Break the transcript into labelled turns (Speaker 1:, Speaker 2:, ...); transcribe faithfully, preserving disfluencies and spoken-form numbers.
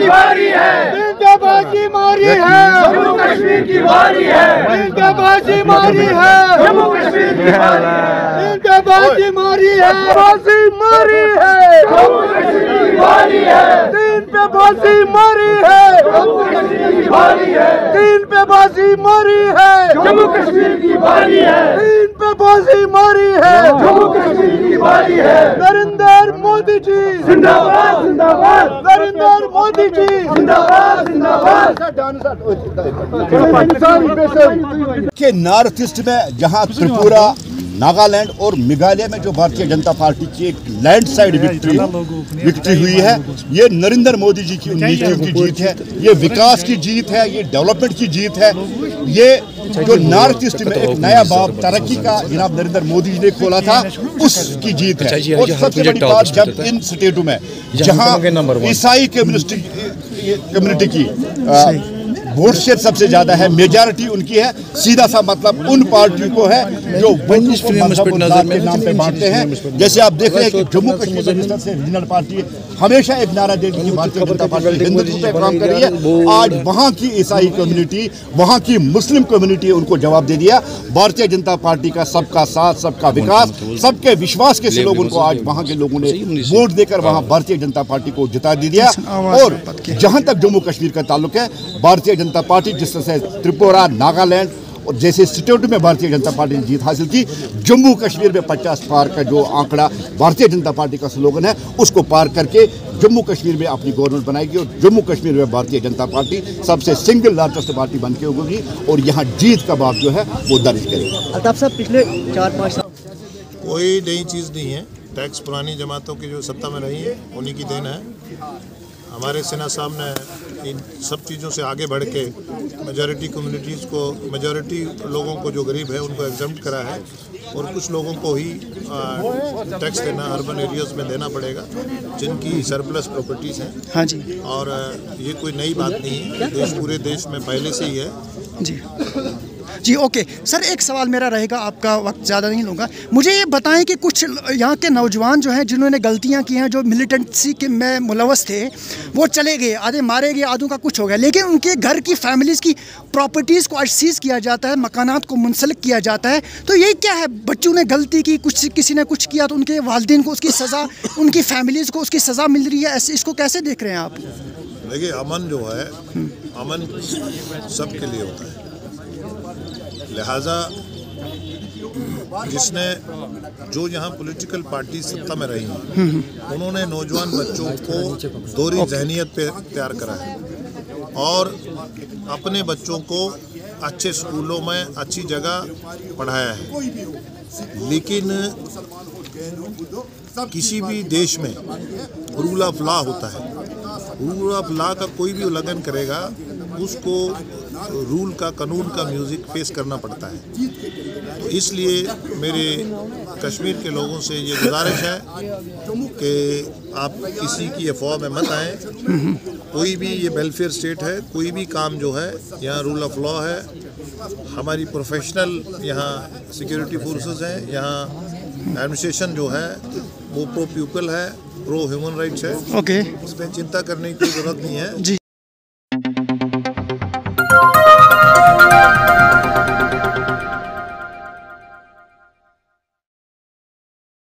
Speaker 1: की बारी है,
Speaker 2: दिल पे बाजी मारी है,
Speaker 1: जम्मू कश्मीर की बारी है,
Speaker 2: दिल पे बाजी मारी है,
Speaker 1: जम्मू कश्मीर की बारी है,
Speaker 2: दिल पे बाजी मारी है, बाजी मारी है,
Speaker 1: जम्मू कश्मीर की बारी है,
Speaker 2: दिल पे बाजी मारी है,
Speaker 1: जम्मू कश्मीर की बारी है,
Speaker 2: दिल पे बाजी मारी है,
Speaker 1: जम्मू कश्मीर की बारी है,
Speaker 2: दिल पे बाजी मारी है,
Speaker 1: जम्मू कश्मीर की बारी है।
Speaker 2: नरेंद्र मोदी जी
Speaker 1: जिंदाबाद जिंदाबाद
Speaker 2: नरेंद्र मोदी जी
Speaker 1: जिंदाबाद जिंदाबाद।
Speaker 3: के नॉर्थ ईस्ट में जहां त्रिपुरा, नागालैंड और मेघालय में जो भारतीय जनता पार्टी की एक लैंडस्लाइड विक्ट्री विक्ट्री हुई है, ये नरेंद्र मोदी जी की नीतियों की जीत है, ये विकास की जीत है, ये डेवलपमेंट की जीत है। ये जो नॉर्थ ईस्ट में एक नया बाब तरक्की का जनाब नरेंद्र मोदी जी ने खोला था, उसकी जीत है। और सबसे बड़ी बात, जब इन स्टेटों में जहां ईसाई कम्युनिटी कम्युनिटी की वोट शेयर सबसे ज्यादा है, मेजॉरिटी उनकी है, सीधा सा मतलब उन पार्टियों को है जो के नाम पे बांटते हैं। जैसे आप देख रहे हैं कि जम्मू कश्मीर में से रीजनल पार्टी हमेशा एक नारा देती है भारतीय जनता पार्टी हिंदुत्व पे काम कर रही है। आज वहाँ की ईसाई कम्युनिटी, वहाँ की मुस्लिम कम्युनिटी उनको जवाब दे दिया। भारतीय जनता पार्टी का सबका साथ, सबका विकास, सबके विश्वास के स्लोगन को आज वहाँ के लोगों ने वोट देकर वहाँ भारतीय जनता पार्टी को जिता दिया। और जहाँ तक जम्मू कश्मीर का ताल्लुक है, भारतीय जनता पार्टी जिस तरह से त्रिपुरा, नागालैंड और जैसे स्टेट में भारतीय जनता पार्टी ने जीत हासिल की, जम्मू कश्मीर में पचास पार का जो आंकड़ा भारतीय जनता पार्टी का स्लोगन है, उसको पार करके जम्मू कश्मीर में अपनी गवर्नमेंट बनाएगी और जम्मू कश्मीर में भारतीय जनता पार्टी सबसे सिंगल लार्जेस्ट पार्टी बन के होगी और यहाँ जीत का बाब जो है वो दर्ज करेगी।
Speaker 4: अल्ताफ साहब, पिछले चार पाँच साल
Speaker 5: कोई नई चीज़ नहीं है। टैक्स पुरानी जमातों की जो सत्ता में रही है उन्हीं की देन है। हमारे सिन्हा साहब ने इन सब चीज़ों से आगे बढ़ के मेजॉरिटी कम्युनिटीज़ को, मेजॉरिटी लोगों को जो गरीब है उनको एग्जम्प्ट करा है और कुछ लोगों को ही टैक्स देना अर्बन एरियाज़ में देना पड़ेगा जिनकी सरप्लस प्रॉपर्टीज़ हैं।
Speaker 4: हाँ जी।
Speaker 5: और ये कोई नई बात नहीं है, देश पूरे देश में पहले से ही है
Speaker 4: जी जी ओके सर, एक सवाल मेरा रहेगा, आपका वक्त ज़्यादा नहीं लूँगा। मुझे ये बताएं कि कुछ यहाँ के नौजवान जो हैं जिन्होंने गलतियाँ की हैं, जो मिलिटेंसी के में मुलवस थे, वो चले गए, आधे मारे गए, आधों का कुछ हो गया, लेकिन उनके घर की फैमिलीज़ की प्रॉपर्टीज़ को आज सीज़ किया जाता है, मकानात को मुंसलिक किया जाता है। तो ये क्या है? बच्चों ने गलती की, कुछ किसी ने कुछ किया तो उनके वालिदैन को उसकी सज़ा, उनकी फैमिलीज़ को उसकी सज़ा मिल रही है, ऐसे इसको कैसे देख रहे हैं आप?
Speaker 5: देखिए, अमन जो है, अमन सबके लिए होता है, लिहाजा जिसने जो यहाँ पॉलिटिकल पार्टी सत्ता में रही हैं उन्होंने नौजवान बच्चों को दोहरी जहनियत पे तैयार करा है और अपने बच्चों को अच्छे स्कूलों में अच्छी जगह पढ़ाया है। लेकिन किसी भी देश में रूल ऑफ लॉ होता है, रूल ऑफ लॉ का कोई भी उल्लंघन करेगा उसको रूल का, कानून का म्यूज़िक पेश करना पड़ता है। तो इसलिए मेरे कश्मीर के लोगों से ये गुजारिश है कि आप किसी की अफवाह में मत आएँ। कोई भी, ये वेलफेयर स्टेट है, कोई भी काम जो है यहाँ रूल ऑफ लॉ है। हमारी प्रोफेशनल यहाँ सिक्योरिटी फोर्सेस हैं, यहाँ एडमिनिस्ट्रेशन जो है वो प्रो पीपल है, प्रो ह्यूमन राइट्स है।
Speaker 4: ओके,
Speaker 5: इसमें चिंता करने की कोई ज़रूरत नहीं है जी।